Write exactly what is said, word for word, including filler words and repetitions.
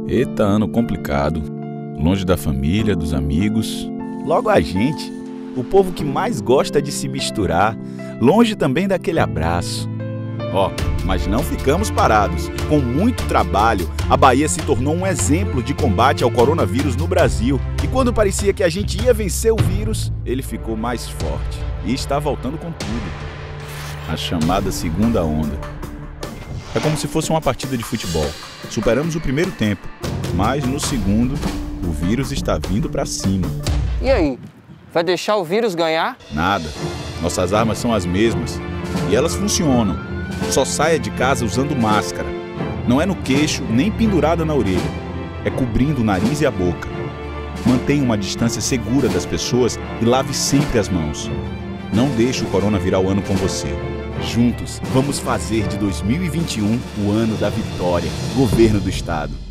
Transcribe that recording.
Eita, ano complicado. Longe da família, dos amigos. Logo a gente, o povo que mais gosta de se misturar, longe também daquele abraço. Ó, oh, mas não ficamos parados. Com muito trabalho, a Bahia se tornou um exemplo de combate ao coronavírus no Brasil. E quando parecia que a gente ia vencer o vírus, ele ficou mais forte e está voltando com tudo. A chamada segunda onda. É como se fosse uma partida de futebol. Superamos o primeiro tempo, mas no segundo, o vírus está vindo para cima. E aí, vai deixar o vírus ganhar? Nada. Nossas armas são as mesmas e elas funcionam. Só saia de casa usando máscara. Não é no queixo nem pendurada na orelha. É cobrindo o nariz e a boca. Mantenha uma distância segura das pessoas e lave sempre as mãos. Não deixe o corona virar o ano com você. Juntos, vamos fazer de dois mil e vinte e um o ano da vitória. Governo do Estado.